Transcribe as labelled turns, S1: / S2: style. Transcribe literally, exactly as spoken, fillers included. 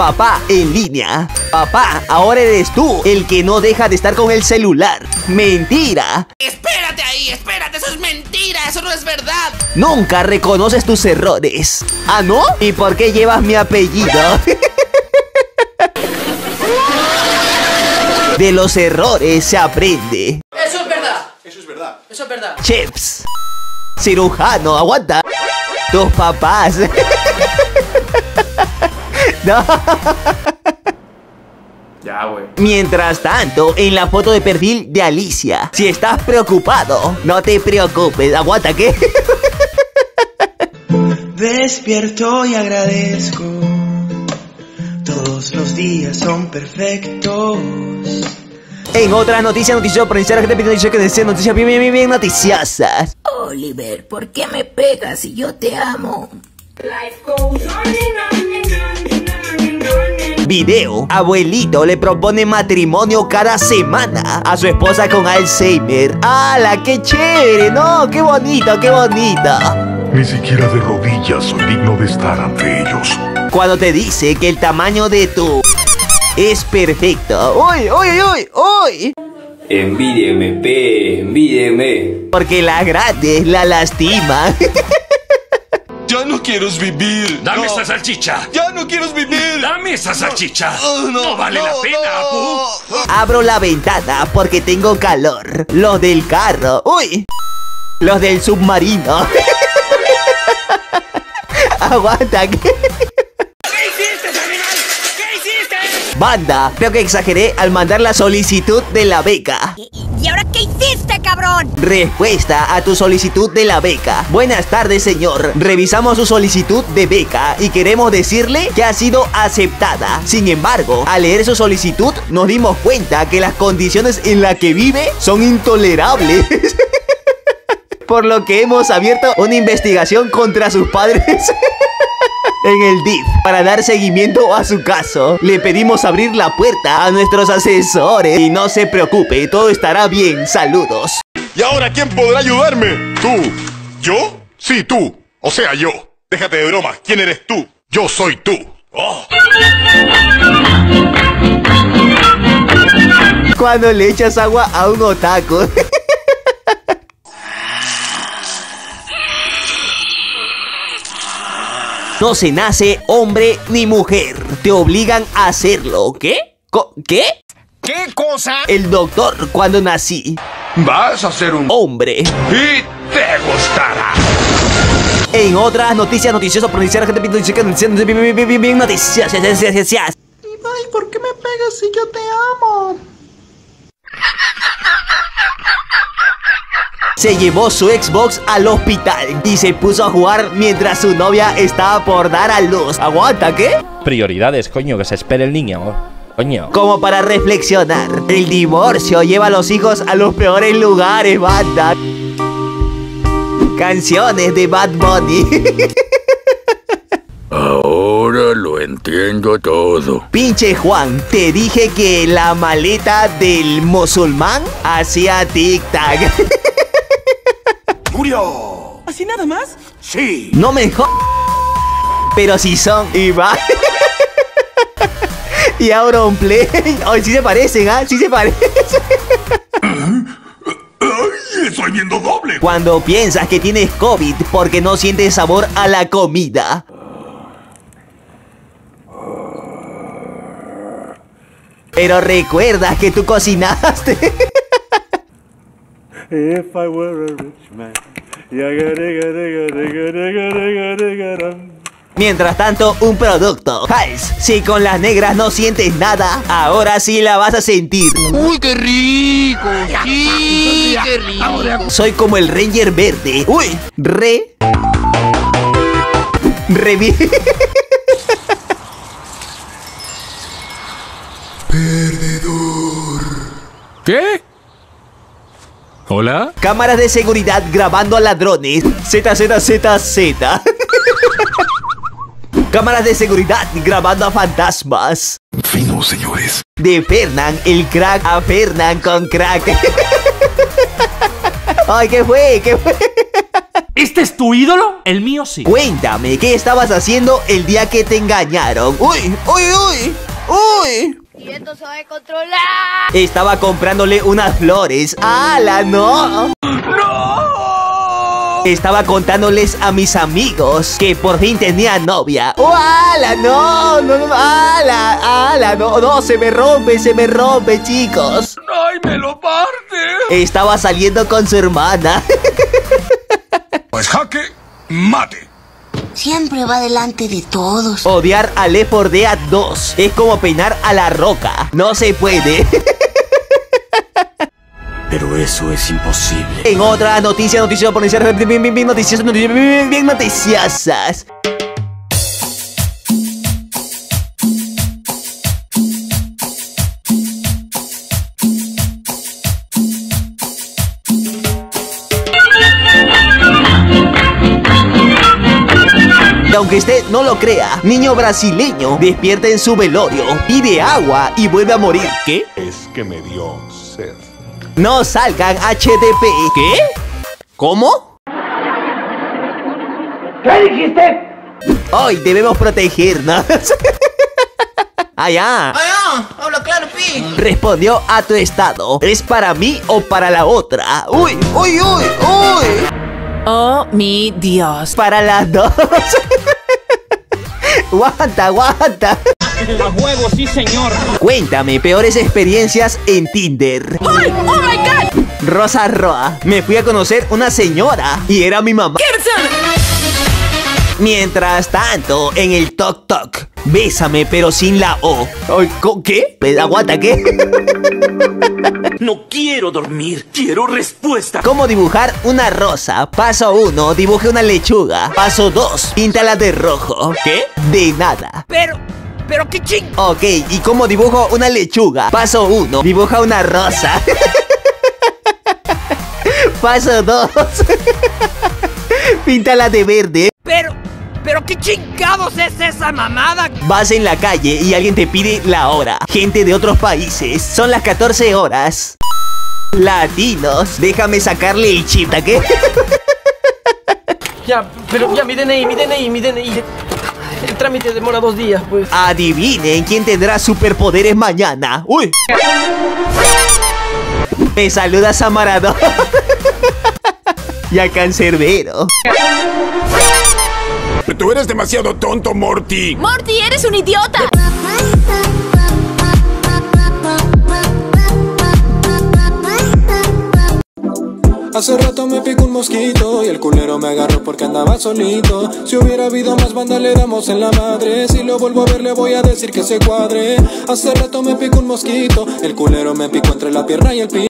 S1: Papá en línea. Papá, ahora eres tú el que no deja de estar con el celular. Mentira.
S2: Espérate ahí, espérate, eso es mentira, eso no es verdad.
S1: Nunca reconoces tus errores. ¿Ah, no? ¿Y por qué llevas mi apellido? De los errores se aprende.
S2: Eso es verdad.
S3: Eso es verdad.
S2: Eso es verdad.
S1: Chefs. Cirujano, aguanta. Tus papás. No.
S4: Ya, güey.
S1: Mientras tanto, en la foto de perfil de Alicia, si estás preocupado, no te preocupes. Aguanta, ¿qué?
S5: Despierto y agradezco. Todos los días son perfectos.
S1: En otras noticias, noticias por iniciar, gente pide noticias que desean noticias bien, bien, bien, bien noticiosas.
S6: Oliver, ¿por qué me pegas si yo te amo?
S1: Video. Abuelito le propone matrimonio cada semana a su esposa con Alzheimer. ¡Hala, qué chévere! ¡No, qué bonito, qué bonito!
S7: Ni siquiera de rodillas soy digno de estar ante ellos.
S1: Cuando te dice que el tamaño de tu... es perfecto. ¡Uy, uy, uy, uy!
S4: Envídieme, pe, envídieme.
S1: Porque la grande la lastima.
S3: Ya no quiero vivir.
S8: Dame
S3: no.
S8: esa salchicha.
S3: Ya no quiero vivir.
S8: Dame esa salchicha.
S3: No, no,
S8: no vale
S3: no,
S8: la pena,
S3: no.
S8: Apu.
S1: Abro la ventana porque tengo calor. Los del carro. ¡Uy! Los del submarino. Aguanta. ¿Qué?
S2: ¿Qué hiciste, animal? ¿Qué hiciste?
S1: Banda, creo que exageré al mandar la solicitud de la beca.
S6: ¿Y, y ahora qué hiciste, cabrón?
S1: Respuesta a tu solicitud de la beca. Buenas tardes, señor. Revisamos su solicitud de beca y queremos decirle que ha sido aceptada. Sin embargo, al leer su solicitud, nos dimos cuenta que las condiciones en las que vive son intolerables. Por lo que hemos abierto una investigación contra sus padres en el D I F para dar seguimiento a su caso. Le pedimos abrir la puerta a nuestros asesores. Y no se preocupe, todo estará bien. Saludos.
S7: ¿Y ahora quién podrá ayudarme? ¿Tú? ¿Yo? Sí, tú. O sea, yo. Déjate de broma. ¿Quién eres tú? Yo soy tú. Oh.
S1: Cuando le echas agua a un otaku. No se nace hombre ni mujer. Te obligan a hacerlo. ¿Qué? Co- ¿Qué?
S8: ¿Qué cosa?
S1: El doctor cuando nací.
S8: Vas a ser un
S1: Hombre.
S8: y te gustará.
S1: En otras noticias noticiosas por iniciar, gente pide noticias que desean bien, bien, bien, bien, bien noticias. Noticias.
S5: Ay, ¿por qué me pegas si yo te amo?
S1: Se llevó su Xbox al hospital y se puso a jugar mientras su novia estaba por dar a luz. ¿Aguanta, qué?
S9: Prioridades, coño, que se espere el niño. Coño.
S1: Como para reflexionar. El divorcio lleva a los hijos a los peores lugares, banda. Canciones de Bad Bunny.
S8: Ahora lo entiendo todo.
S1: Pinche Juan, te dije que la maleta del musulmán hacía tic-tac.
S8: ¡Murió!
S2: ¿Así nada más?
S8: Sí.
S1: No me jo... Pero si son y va. Y Auronplay. Ay, sí se parecen, ¿ah? Sí se parecen.
S8: ¡Ay, estoy viendo doble!
S1: Cuando piensas que tienes COVID porque no sientes sabor a la comida. Pero recuerdas que tú cocinaste.
S10: If I were a rich man.
S1: Mientras tanto, un producto. Hals, si con las negras no sientes nada, ahora sí la vas a sentir.
S2: ¡Uy, qué rico! ¡Sí, qué rico!
S1: Soy como el Ranger verde. Uy, re... Re...
S8: Perdedor.
S4: ¿Qué? ¿Hola?
S1: Cámaras de seguridad grabando a ladrones. Z, Z, Z, Z. Cámaras de seguridad grabando a fantasmas.
S7: Fino, señores.
S1: De Fernan, el crack a Fernan con crack. Ay, ¿qué fue? ¿Qué fue?
S11: ¿Este es tu ídolo? El mío sí.
S1: Cuéntame, ¿qué estabas haciendo el día que te engañaron? ¡Uy! ¡Uy, uy! ¡Uy!
S6: Y esto se va a controlar.
S1: Estaba comprándole unas flores. ¡Hala, no!
S8: ¡No!
S1: Estaba contándoles a mis amigos que por fin tenía novia. ¡Oh, ala! ¡No! ¡No, no! ¡Ala! ¡Ala! ¡No, no! ¡Se me rompe! ¡Se me rompe, chicos!
S8: ¡Ay, me lo parte!
S1: Estaba saliendo con su hermana.
S8: Pues jaque, mate.
S6: Siempre va delante de todos.
S1: Odiar a Left four Dead dos es como peinar a La Roca. No se puede.
S8: Pero eso es imposible.
S1: En otra noticia, noticia por iniciar, bien, bien, bien, noticias, noticias, bien, bien, noticiosas. Y aunque usted no lo crea, niño brasileño despierta en su velorio, pide agua y vuelve a morir. ¿Qué?
S7: Es que me dio sed.
S1: No salgan H D P. ¿Qué? ¿Cómo?
S2: ¿Qué dijiste?
S1: Hoy debemos protegernos. Allá.
S5: Allá, habla claro, pi.
S1: Respondió a tu estado. ¿Es para mí o para la otra? Uy, uy, uy, uy.
S12: Oh, mi Dios.
S1: Para las dos. Aguanta, aguanta.
S11: A huevo, sí, señor.
S1: Cuéntame, peores experiencias en Tinder.
S12: ¡Ay! ¡Oh, my God!
S1: Rosa Roa. Me fui a conocer una señora y era mi mamá. Mientras tanto, en el Tok Tok, bésame pero sin la O. ¿Qué? Aguanta, ¿qué?
S8: No quiero dormir, quiero respuesta.
S1: ¿Cómo dibujar una rosa? Paso uno, dibuje una lechuga. Paso dos, píntala de rojo. ¿Qué? De nada.
S12: Pero, pero qué ching.
S1: Ok, ¿y cómo dibujo una lechuga? Paso uno, dibuja una rosa. Paso dos, píntala de verde.
S12: Pero, pero qué chingados es esa mamada.
S1: Vas en la calle y alguien te pide la hora. Gente de otros países. Son las catorce horas. Latinos. Déjame sacarle el chip, ¿a qué?
S13: Ya, pero ya, mi D N I, mi D N I, mi D N I. El trámite demora dos días, pues.
S1: Adivinen quién tendrá superpoderes mañana. ¡Uy! Me saludas a Maradona. Y a Cancerbero.
S8: Tú eres demasiado tonto, Morty.
S12: Morty, eres un idiota.
S14: Hace rato me picó un mosquito y el culero me agarró porque andaba solito. Si hubiera habido más banda le damos en la madre. Si lo vuelvo a ver le voy a decir que se cuadre. Hace rato me picó un mosquito, el culero me picó entre la pierna y el pie.